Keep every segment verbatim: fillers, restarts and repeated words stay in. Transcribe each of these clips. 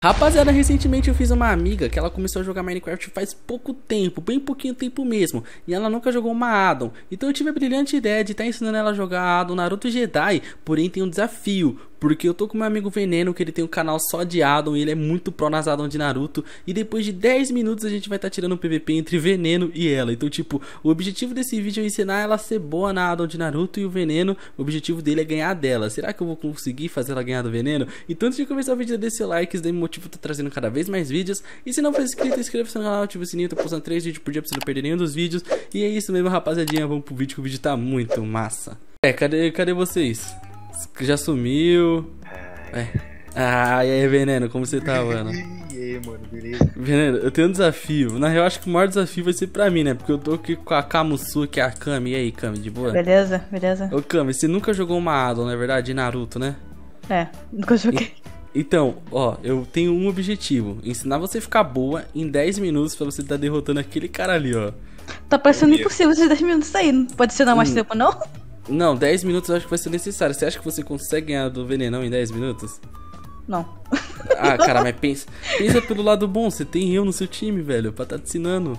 Rapaziada, recentemente eu fiz uma amiga que ela começou a jogar Minecraft faz pouco tempo, bem pouquinho tempo mesmo, e ela nunca jogou uma Addon. Então eu tive a brilhante ideia de estar ensinando ela a jogar a Addon Naruto Jedi, porém tem um desafio, porque eu tô com meu amigo Veneno, que ele tem um canal só de Addon e ele é muito pró nas Addon de Naruto, e depois de dez minutos a gente vai estar tirando um P V P entre Veneno e ela. Então tipo, o objetivo desse vídeo é ensinar ela a ser boa na Addon de Naruto, e o Veneno, o objetivo dele é ganhar dela. Será que eu vou conseguir fazer ela ganhar do Veneno? Então antes de começar o vídeo, deixa seu like, isso daí me motiva a estar trazendo cada vez mais vídeos. E se não for inscrito, inscreva-se no canal, ativa o sininho, tô postando três vídeos por dia pra você não perder nenhum dos vídeos. E é isso mesmo, rapaziadinha, vamos pro vídeo que o vídeo tá muito massa. É, cadê, cadê vocês? Já sumiu? É. Ah, e aí, Veneno, como você tá, mano? E aí, mano, beleza? Veneno, eu tenho um desafio. Na real, acho que o maior desafio vai ser pra mim, né? Porque eu tô aqui com a Kamusu, que é a Kami. E aí, Kami, de boa? Beleza, beleza. Ô, Kami, você nunca jogou uma Addon, não é verdade? De Naruto, né? É, nunca joguei. E, então, ó, eu tenho um objetivo. Ensinar você a ficar boa em dez minutos pra você estar derrotando aquele cara ali, ó. Tá parecendo impossível esses dez minutos aí. Não pode ser não mais Hum. tempo, não? Não, dez minutos eu acho que vai ser necessário. Você acha que você consegue ganhar do Venenão em dez minutos? Não. Ah, cara, mas pensa, pensa pelo lado bom. Você tem eu no seu time, velho, pra tá te ensinando.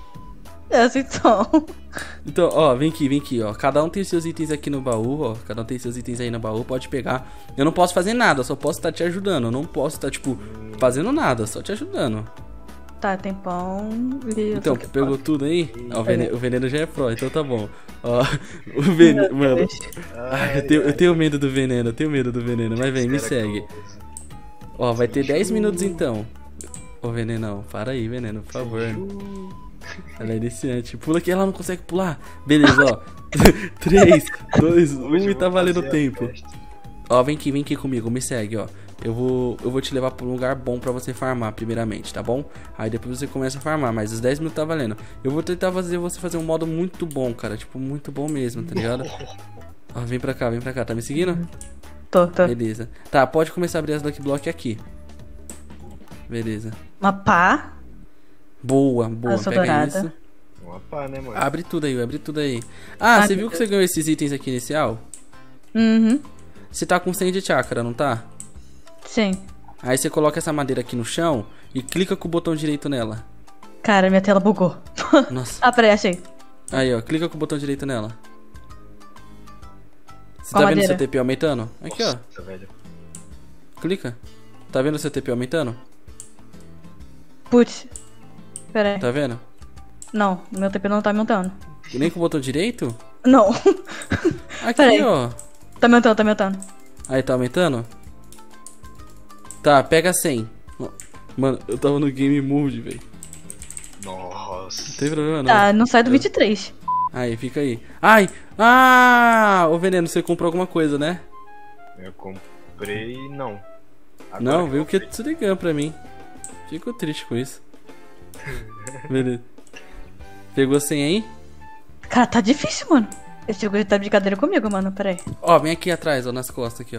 É assim, então. Então, ó, vem aqui, vem aqui, ó. Cada um tem seus itens aqui no baú, ó. Cada um tem seus itens aí no baú, pode pegar. Eu não posso fazer nada, eu só posso estar te ajudando. Eu não posso estar, tipo, fazendo nada, só te ajudando. Tá, tem pão e... Então, pegou tudo aí? Ó, o veneno, o veneno já é pro, então tá bom. Ó, o veneno, mano. Ai, eu, tenho, eu tenho medo do veneno, eu tenho medo do veneno. Mas vem, me segue. Ó, vai ter dez minutos então. Ô, venenão, para aí, veneno, por favor. Ela é iniciante. Pula que ela não consegue pular. Beleza, ó. três, dois, um e tá valendo o tempo. Ó, vem aqui, vem aqui comigo, me segue, ó. Eu vou, eu vou te levar pra um lugar bom pra você farmar primeiramente, tá bom? Aí depois você começa a farmar, mas os dez minutos tá valendo. Eu vou tentar fazer você fazer um modo muito bom, cara. Tipo, muito bom mesmo, tá ligado? Ó, vem pra cá, vem pra cá. Tá me seguindo? Tô, tô. Beleza. Tá, pode começar a abrir as Lucky Block aqui. Beleza. Uma pá. Boa, boa. Eu sou Pega dourada. isso. Uma pá, né, mano? Abre tudo aí, abre tudo aí. Ah, Ah, você viu que você ganhou esses itens aqui inicial? Uhum. Você tá com cem de chakra, não tá? Sim. Aí você coloca essa madeira aqui no chão e clica com o botão direito nela. Cara, minha tela bugou. Nossa. Ah, peraí, achei. Aí, ó, clica com o botão direito nela. Você Qual tá vendo madeira? seu T P aumentando? Aqui, ó. Nossa, velho. Clica. Tá vendo seu T P aumentando? Putz. Peraí. Tá vendo? Não, meu T P não tá aumentando. E nem com o botão direito? Não. Aqui, Peraí. ó. Tá aumentando, tá aumentando. Aí, tá aumentando? Tá, pega cem. Mano, eu tava no game mode, velho. Nossa. Não tem problema não. Tá, não sai do vinte e três. Aí, fica aí. Ai! Ah! Ô, Veneno, você comprou alguma coisa, né? Eu comprei, não. Agora Não, que veio eu o que você ligando pra mim. Fico triste com isso. Beleza. Pegou cem aí? Cara, tá difícil, mano. Esse jogo tá de brincadeira comigo, mano. Peraí. Ó, vem aqui atrás, ó, nas costas aqui, ó.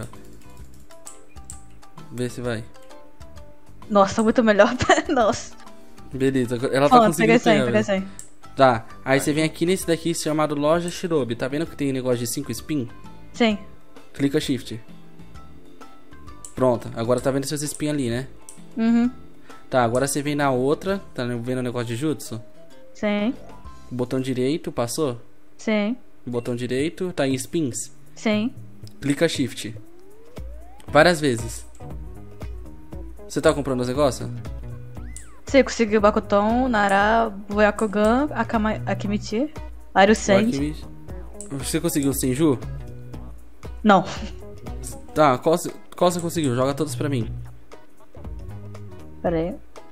Vê se vai. Nossa, muito melhor. Nossa. Beleza, agora ela tá Ó, pega conseguindo esse aí, pegar, pega velho. esse aí. Tá, aí você vem aqui nesse daqui chamado Loja Shinobi. Tá vendo que tem negócio de cinco spin? Sim. Clica Shift. Pronto, agora tá vendo seus spin ali, né? Uhum. Tá, agora você vem na outra. Tá vendo o negócio de jutsu? Sim. Botão direito, passou? Sim. Botão direito, tá em spins. Sim. Clica Shift. Várias vezes. Você tá comprando os negócios? Você conseguiu Bakuton, Nara, Byakugan, Akama, Akimichi, Aru Sand. Você conseguiu o Senju? Não. Tá, qual, você- qual você conseguiu? Joga todos pra mim. Pera aí.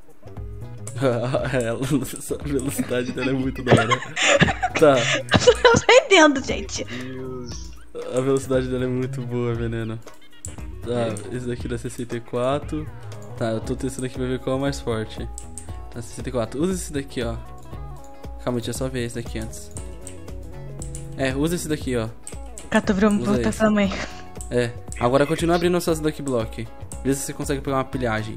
Ela, a velocidade dela é muito da hora. Tá, Eu tô entendendo, gente. Deus. a velocidade dela é muito boa, Veneno. Tá, esse daqui dá sessenta e quatro. Tá, eu tô testando aqui pra ver qual é o mais forte. Tá, sessenta e quatro. Usa esse daqui, ó. Calma, deixa eu só ver esse daqui antes. É, usa esse daqui, ó. Cara, tô virando Usa puta esse. também. É, agora continua abrindo suas Lucky Block. Vê se você consegue pegar uma pilhagem.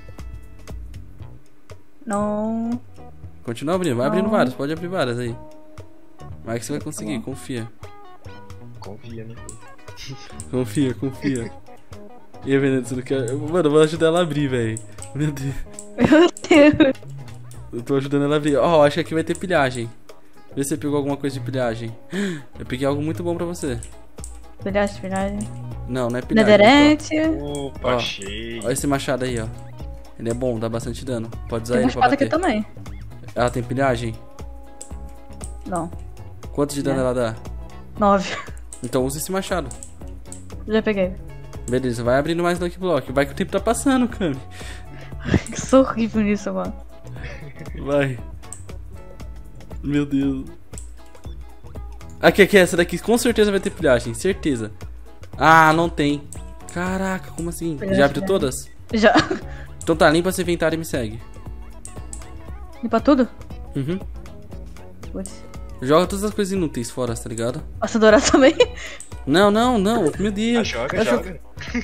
Não. Continua abrindo, vai abrindo Não. várias, pode abrir várias aí. Vai que você vai conseguir, confia. Confia, né? Confia, confia. E aí, Veneno, você não quer. Mano, eu vou ajudar ela a abrir, velho. Meu Deus. Meu Deus. Eu tô ajudando ela a abrir. Ó, acho que aqui vai ter pilhagem. Vê se você pegou alguma coisa de pilhagem. Eu peguei algo muito bom pra você. Pilhagem, pilhagem. Não, não é pilhagem. Nederente. Opa, Ó, achei. Olha esse machado aí, ó. Ele é bom, dá bastante dano. Pode usar Tem uma ele pra espada aqui bater. também. Ela tem pilhagem? Não. Quanto de dano É. ela dá? Nove. Então usa esse machado. Já peguei. Beleza, vai abrindo mais Lucky Block. Vai que o tempo tá passando, Kami. Que sou horrível nisso, mano. Vai. Meu Deus. Aqui, aqui, essa daqui com certeza vai ter pilhagem. Certeza. Ah, não tem. Caraca, como assim? Pilhagem, Já abriu né? todas? Já. Então tá, limpa seu inventário e me segue. Limpa tudo? Uhum. Putz. Joga todas as coisas inúteis fora, tá ligado? Posso adorar também? Não, não, não. Meu Ah, Deus. joga, Ela joga.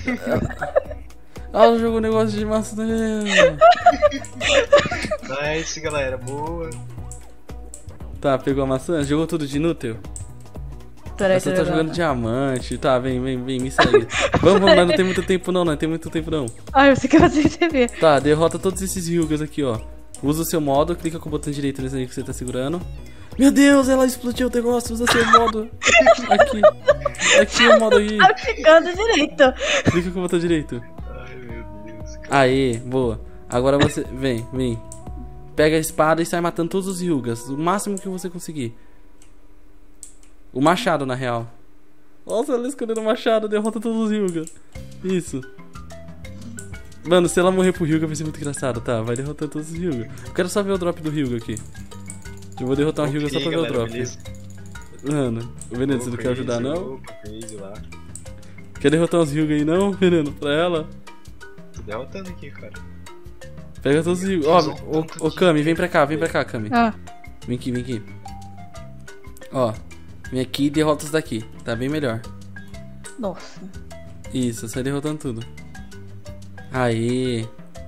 Ela jogou um negócio de maçã. Nice, galera. Boa. Tá, pegou a maçã? Jogou tudo de inútil? Peraí, Essa tô tá jogando diamante. Tá, vem, vem, vem, me segue. Vamos, vamos, nós não tem muito tempo não, não tem muito tempo não. Ai, você quer fazer T V. Tá, derrota todos esses Ryugas aqui, ó. Usa o seu modo, clica com o botão direito nesse aí que você tá segurando. Meu Deus, ela explodiu o negócio, usa seu modo. Aqui. Aqui é o modo aí. Tá ficando direito. Clica com o botão direito. Ai, meu Deus. cara. Aê, boa. Agora você. Vem, vem. Pega a espada e sai matando todos os Ryugas. O máximo que você conseguir. O machado, na real. Nossa, ela escondendo o machado, derrota todos os Ryuga. Isso. Mano, se ela morrer pro Ryuga vai ser muito engraçado, tá? Vai derrotar todos os Ryuga. Eu quero só ver o drop do Ryuga aqui. Eu vou derrotar um Ryuga só Ok, pra ver o galera, drop. beleza? Mano, o Veneno, você não quer ajudar Crazy, não? opa, Crazy lá. Quer derrotar os Ryuga aí não, Veneno? Pra ela? Tô derrotando aqui, cara. Pega todos os Ryuga. Ó, ô, ô Kami, vem pra cá, vem pra cá, Kami. Ah, Vem aqui, vem aqui. Ó, vem aqui e derrota os daqui. Tá bem melhor. nossa. Isso, sai derrotando tudo. Aí.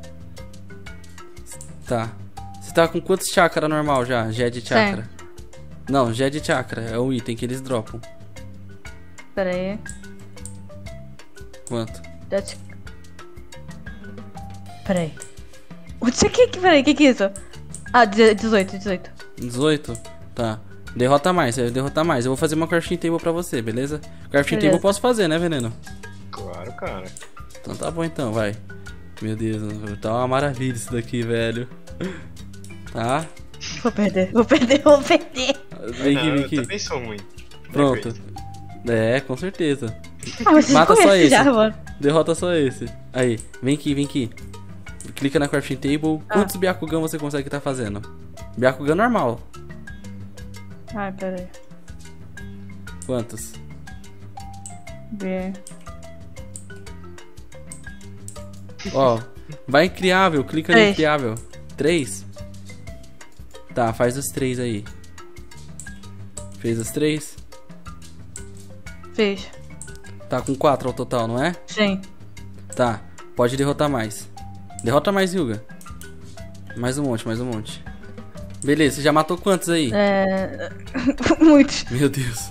Tá. Você tá com quantos chakra normal já? Jed chakra? Não, Jed chakra é um item que eles dropam. Pera aí. Quanto? Já te... Pera aí. O que que que... Pera aí, que que é isso? Ah, de- dezoito, dezoito. dezoito? Tá. Derrota mais, você vai derrotar mais. Eu vou fazer uma crafting table pra você, beleza? Crafting Beleza. table eu posso fazer, né, Veneno? Claro, cara. Então tá bom então, vai. Meu Deus, tá uma maravilha isso daqui, velho. Tá? Vou perder, vou perder, vou perder. Vem aqui, Não, vem eu aqui. também sou ruim. Pronto. Crazy. É, com certeza. Ah, mas vocês Mata só conhecem esse. já, mano. Derrota só esse. Aí, vem aqui, vem aqui. Clica na crafting table. Ah. Quantos Byakugan você consegue estar fazendo? Byakugan normal. Ai, pera aí. Quantos? B. Ó, vai em criável, clica em Três. criável. Três? Tá, faz os três aí. Fez os três? Fez. Tá com quatro ao total, não é? Sim. Tá, pode derrotar mais. Derrota mais, Hyuga. Mais um monte, mais um monte. Beleza, você já matou quantos aí? É... Muitos. Meu Deus.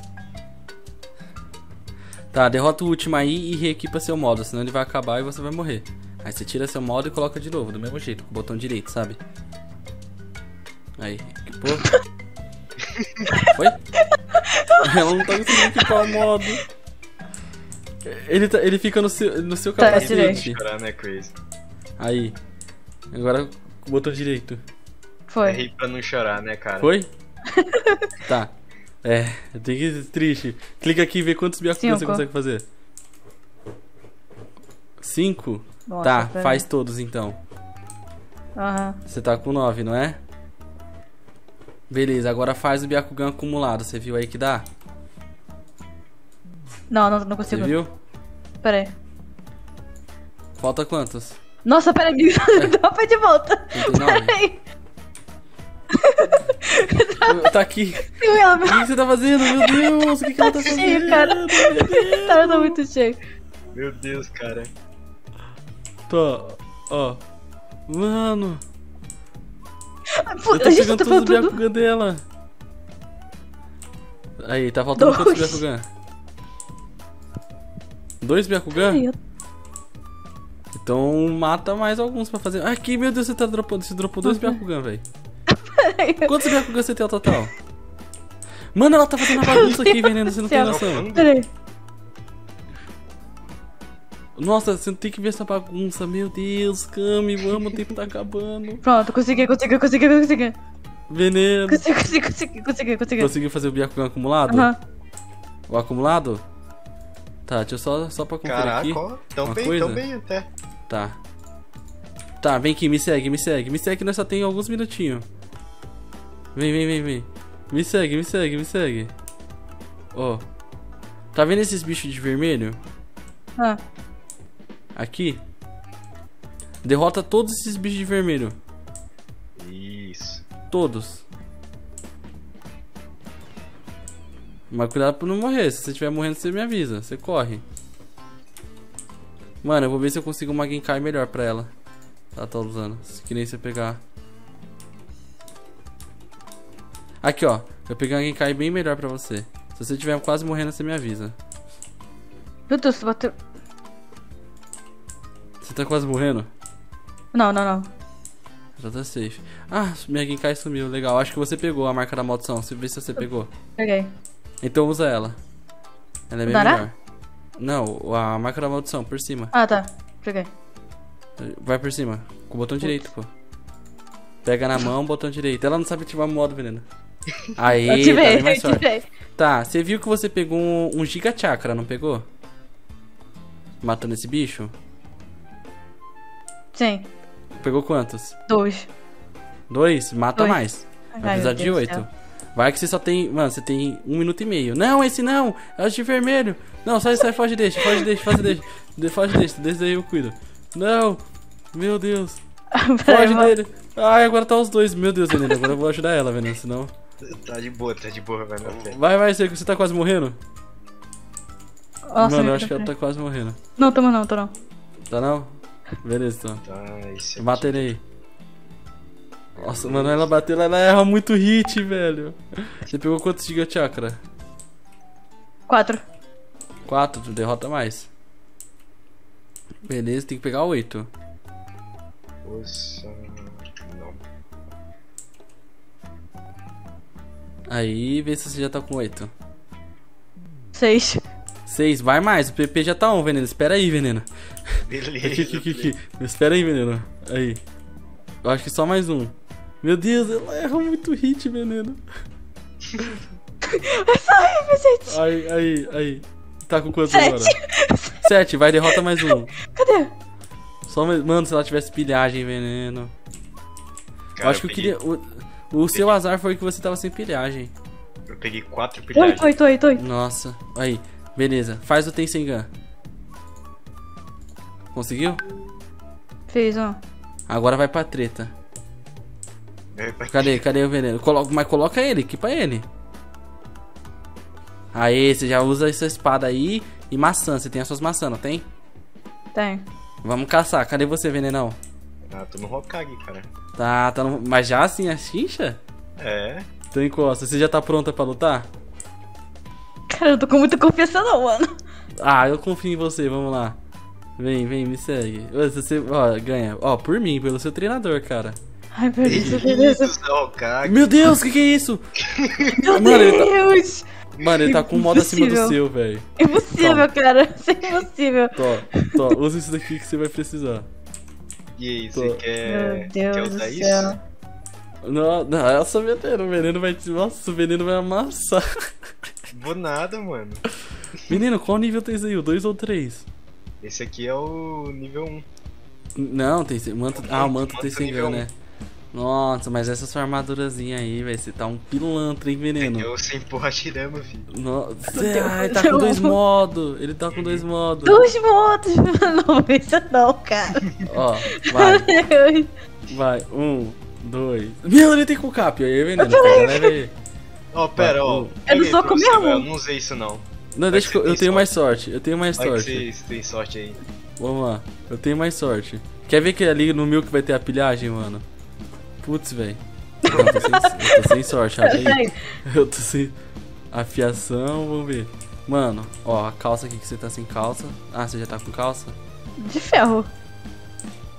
Tá, derrota o último aí e reequipa seu modo, senão ele vai acabar e você vai morrer. Aí você tira seu modo e coloca de novo, do mesmo jeito, com o botão direito, sabe? Aí, equipou. Foi? Ela não tá conseguindo equipar o modo. Ele, tá, ele fica no seu, no seu Tá, capacete. Chorar, né, Crazy? Aí. Agora com o botão direito. Foi. É rir pra não chorar, né, cara? Foi? Tá. É, tem que ser triste. Clica aqui e vê quantos Byakugan você Cinco. consegue fazer. Cinco? Nossa, Tá, pera faz aí. todos então. Aham. Você tá com nove, não é? Beleza, agora faz o Byakugan acumulado. Você viu aí que dá? Não, não, não Você consigo. viu? Pera aí. Falta quantos? Nossa, pera aí. Dropa de volta. trinta e nove? Pera aí. Tá aqui. Eu ia- O que que você tá fazendo? Meu Deus, o que, que ela tá Tá cheio, fazendo? cara. Meu Deus. Tá, eu tô muito cheio. Meu Deus, cara. Tá, ó. Mano, Pô, eu tô a gente pegando tá todos falando os tudo. Byakugan dela. Aí, tá faltando quantos Dois. Byakugan? Dois Byakugan? Ai, eu- Então mata mais alguns pra fazer. Aqui, meu Deus, você tá dropando. Você dropou dois Byakugan, velho. Quantos Byakugan você tem ao total? Mano, ela tá fazendo uma bagunça aqui, Veneno, você não tem noção. Peraí. Nossa, você não tem que ver essa bagunça. Meu Deus, Kami, vamos, o tempo tá acabando. Pronto, consegui, consegui, consegui, consegui. Veneno. Consegui, consegui, consegui, consegui, consegui. Conseguiu fazer o Byakugan acumulado? Aham. O acumulado? Tá, deixa eu só, só pra conferir Caraca, aqui. ó. Tão uma bem, coisa. tão bem até. Tá. Tá, vem aqui, me segue, me segue. Me segue, nós só tem alguns minutinhos. Vem, vem, vem, vem. Me segue, me segue, me segue. Ó. Tá vendo esses bichos de vermelho? Ah. Aqui. Derrota todos esses bichos de vermelho. Isso. Todos. Mas cuidado pra não morrer. Se você estiver morrendo, você me avisa. Você corre. Mano, eu vou ver se eu consigo uma Genkai melhor pra ela. Ela tá usando. Que nem você pegar. Aqui, ó. Eu peguei uma Genkai bem melhor pra você. Se você estiver quase morrendo, você me avisa. Meu Deus, você bateu. Você tá quase morrendo? Não, não, não. Já tá safe. Ah, minha Genkai sumiu. Legal. Acho que você pegou a marca da maldição. Vê se você pegou. Peguei. Então usa ela. Ela é bem Dará? melhor. Não, a marca da maldição, por cima. Ah, tá. Peguei. Vai por cima. Com o botão direito, pô. Pega na mão, botão direito. Ela não sabe ativar o modo, Veneno. Aí, Eu tá tive, bem mais eu sorte. tive. Tá, você viu que você pegou um, um Giga Chakra, não pegou? Matando esse bicho? Sim. Pegou quantos? Dois. Dois? Mata Dois. mais. Vai Ai, precisar meu de Deus do oito. céu. Vai que você só tem... Mano, você tem um minuto e meio. Não, esse não! É o de vermelho! Não, sai, sai, foge, deixa, foge, deixa, foge, deixa. De, foge, deixa, desse daí eu cuido. Não! Meu Deus! Peraí, Foge vou- dele! Ai, agora tá os dois. Meu Deus, Veneno, agora eu vou ajudar ela, Veneno, senão... Tá de boa, tá de boa, vai na fé. Vai, vai, você, você tá quase morrendo? Nossa, Mano, me eu acho que ela atrapalhei. tá quase morrendo. Não, tô não, tô não. Tá não? Beleza, então. Tá, esse aqui. Mata ele aí. Nossa, mano, ela bateu, ela erra muito hit, velho. Você pegou quantos Giga Chakra? Quatro. Quatro, tu derrota mais. Beleza, tem que pegar oito. Nossa, não. Aí, vê se você já tá com oito. Seis. Seis, vai mais, o P P já tá um, Veneno. Espera aí, Veneno. Beleza. Aqui, aqui, aqui, aqui. Espera aí, Veneno. Aí. Eu acho que só mais um. Meu Deus, ela erra muito hit, Veneno. Ai, Vicente. Aí, aí, aí. Tá com quantos Sete. agora? Sete, vai, derrota mais um. Cadê? Só mais... Mano, se ela tivesse pilhagem, Veneno. Cara, eu acho que eu peguei, queria... O, o seu azar foi que você tava sem pilhagem. Eu peguei quatro pilhagens. Oito, oito, oito, oito. Nossa. Aí, beleza. Faz o Tensengan. Conseguiu? Fiz um. Agora vai pra treta. É, vai- Cadê? Cadê o veneno? Colo... Mas coloca ele, equipa ele. Aí, você já usa essa espada aí e maçã. Você tem as suas maçãs, não tem? Tem. Vamos caçar. Cadê você, venenão? Ah, tô no Hokage, cara. Tá, tá no... Mas já assim, a chincha? É. Então encosta. Você já tá pronta pra lutar? Cara, eu tô com muita confiança não, mano. Ah, eu confio em você, vamos lá. Vem, vem, me segue. Ô, Você, ó, ganha. Ó, por mim, pelo seu treinador, cara. Ai, meu Deus, meu Deus. Isso, Hokage. Meu Deus, o que que é isso? Meu Mano, ele tá, Deus. mano, ele tá com um modo acima do Impossível. seu, velho. Impossível, cara. Isso é impossível. Tó, tó, usa isso daqui que você vai precisar. E aí, Tô. você quer, Meu Deus quer do usar céu. isso? Não, não, é só veneno. O veneno vai te. Nossa, o veneno vai amassar. Vou nada, mano. Menino, qual nível tem isso aí? O dois ou o três? Esse aqui é o nível um. Não, tem. Manto, ah, o manto Manto tem sem nível né? Nossa, mas essa sua armadurazinha aí, velho. Você tá um pilantra, hein, veneno? Eu sem porra tirando, filho. Nossa, ah, ele tá com dois modos. Ele tá com dois modos. Dois motos. Não, isso não, cara. Ó, vai, Meu Deus. vai. Um, dois. Meu, ele tem com cap. Aí, veneno. Pega, leva aí. Ó, pera, Vai, ó. um. É do Peguei soco pra você, mesmo? velho, Eu não usei isso, não. Não, deixa que eu, que eu você tenho tem mais sorte. Eu tenho mais Vai que sorte. você, você tem sorte aí. Vamos lá. Eu tenho mais sorte. Quer ver que ali no Milk vai ter a pilhagem, mano? Putz, velho. Eu tô sem, eu tô sem sorte, olha aí. Eu tô sem afiação, vamos ver. Mano, ó, a calça aqui que você tá sem calça. Ah, você já tá com calça? De ferro.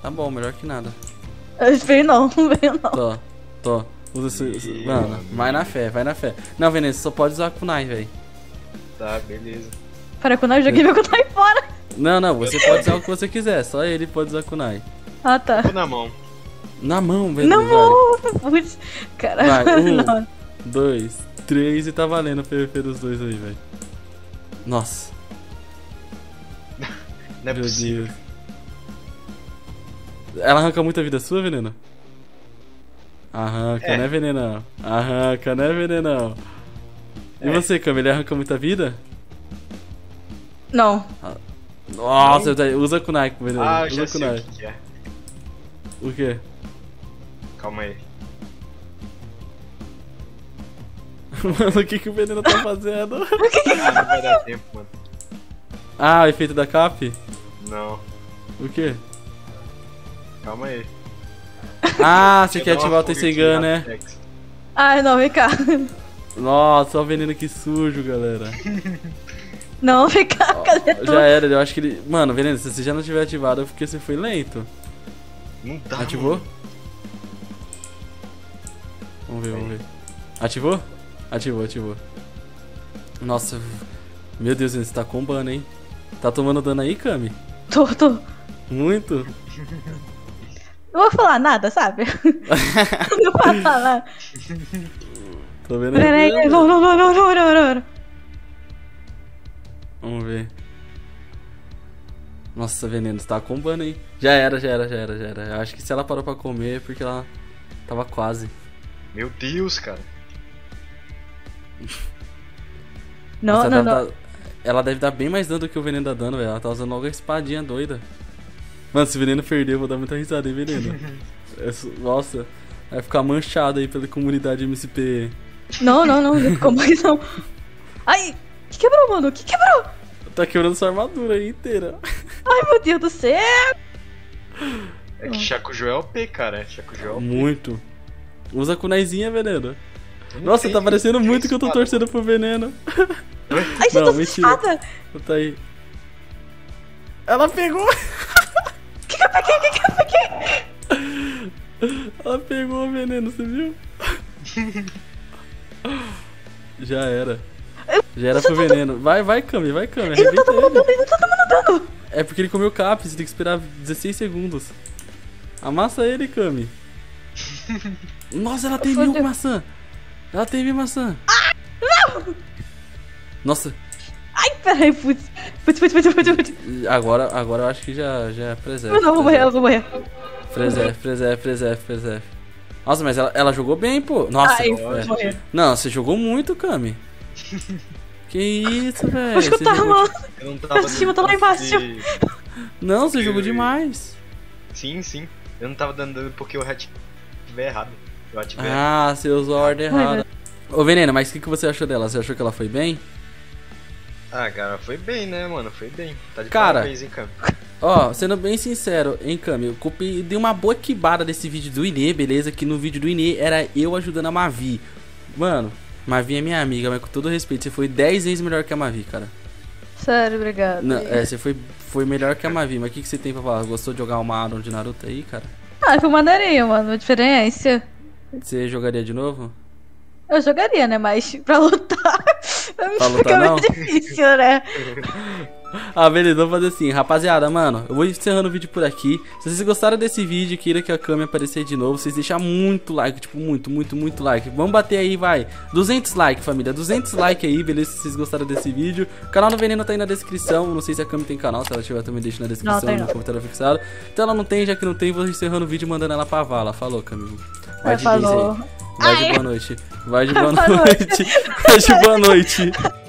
Tá bom, melhor que nada. Eu veio não, não veio não. Tô, tô. Usa esse, esse- Mano, vai na fé, vai na fé. Não, Veneno, você só pode usar kunai, velho. Tá, beleza. Para quando eu joguei meu kunai fora. Não, não, você pode usar o que você quiser. Só ele pode usar kunai. Ah, tá. Vou na mão. Na mão, velho. Não vou. Putz. Vai, Caralho, um, não. dois, três e tá valendo o P V P dos dois aí, velho. Nossa, Não é meu possível. Deus. Ela arranca muita vida sua, Veneno? Arranca, É. né, Venenão? Arranca, né, Venenão? E É. você, Cam, ele arranca muita vida? Não. Nossa, eu te- usa kunai com o Veneno. Ah, eu usa já sei o kunai. que, que é. O quê? Calma aí. Mano, o que, que o Veneno tá fazendo? Ah, não vai dar tempo, mano. Ah, o efeito da cap? Não. O quê? Calma aí. Ah, você Deixa quer eu dar ativar uma o fuga Tessegan, aqui, né? Apex. Ai, não, vem cá. Nossa, olha o Veneno que sujo, galera. Não, vem cá, cadê tu? Já era, eu acho que ele... Mano, Veneno, se você já não tiver ativado é porque você foi lento. Não dá, Ativou? mano. Vamos ver, vamos ver. Ativou? Ativou, ativou. Nossa, meu Deus, você tá combando, hein? Tá tomando dano aí, Kami? Tô, tô. Muito? Não vou falar nada, sabe? Não vou falar nada. Tô vendo Peraí, aí. não, não, não, não, não, não, não. Vamos ver. Nossa, Veneno, você tá combando, hein? Já era, já era, já era, já era. Eu acho que se ela parou pra comer é porque ela tava quase. Meu Deus, cara. Não, Nossa, não, ela, não. deve dar- ela deve dar bem mais dano do que o Veneno tá dando, velho. Ela tá usando logo a espadinha doida. Mano, se o Veneno perder, eu vou dar muita risada, hein, Veneno? É su- Nossa, vai ficar manchado aí pela comunidade M C P. Não, não, não. Como que não? Ai, que quebrou, mano? Que quebrou? Tá quebrando sua armadura aí inteira. Ai, meu Deus do céu. É que Shakujo é O P, cara. Shakujo é O P. Muito. Usa a kunaizinha, Veneno. Eu não Nossa, tenho- tá parecendo não muito tenho que eu tô espada. torcendo pro Veneno. Ai, você Não, tá mentira. assustada. Tá aí. Ela pegou! O que que eu peguei? O que que eu peguei? Ela pegou o Veneno, você viu? Já era. Já era pro Veneno. Vai, vai, Kami, vai, Kami. Ele não tá Arrebenta tomando ele. dano, ele não tá tomando dano. É porque ele comeu cap, você tem que esperar dezesseis segundos. Amassa ele, Kami. Nossa, ela tem mil Fodeu. maçã. Ela tem mil maçã. Nossa, Ai, peraí, putz. Putz, putz, putz, putz, putz. agora, agora eu acho que já, já é preserve. Eu não, vou morrer, eu vou morrer. Preserve, preserve, preserve, preserve. Nossa, mas ela, ela jogou bem, pô. Nossa, Ai, é. vou morrer. Não, você jogou muito, Kami. Que isso, velho. Vou Você escutar, jogou- mano. Eu não Pra cima, eu tô lá embaixo. porque- Não, você jogou Eu- demais. Sim, sim. Eu não tava dando dano porque eu ativei errado. Eu ativei. Ah, você usou a ordem Ai, errada. Ô, Veneno, mas o que, que você achou dela? Você achou que ela foi bem? Ah, cara, foi bem, né, mano? Foi bem. Tá de Cara. parabéns, hein, cara. Ó, sendo bem sincero, hein, Kami, eu copiei, dei uma boa quibada desse vídeo do Inê, beleza? Que no vídeo do Inê era eu ajudando a Mavi. Mano, Mavi é minha amiga, mas com todo respeito, você foi dez vezes melhor que a Mavi, cara. Sério, obrigado. Não, é, você foi, foi melhor que a Mavi, mas o que, que você tem pra falar? Gostou de jogar uma Aron de Naruto aí, cara? Ah, foi maneirinho, mano. A diferença. Você jogaria de novo? Eu jogaria, né? Mas pra lutar. Pra lutar, fica não? muito difícil, né? Ah, beleza, vamos fazer assim, rapaziada, mano, eu vou encerrando o vídeo por aqui. Se vocês gostaram desse vídeo e queiram que a câmera aparecer de novo, vocês deixam muito like, tipo, muito, muito, muito like. Vamos bater aí, vai, duzentos likes, família, duzentos likes aí, beleza, se vocês gostaram desse vídeo. O canal do Veneno tá aí na descrição, não sei se a câmera tem canal, se ela tiver também deixa na descrição, Não, tem no não. comentário fixado. Então ela não tem, já que não tem, vou encerrando o vídeo e mandando ela pra vala. Falou, Camilo. Vai É, de vez falou. aí. Vai de Ai. boa noite. Vai de boa Boa noite. Vai de boa noite.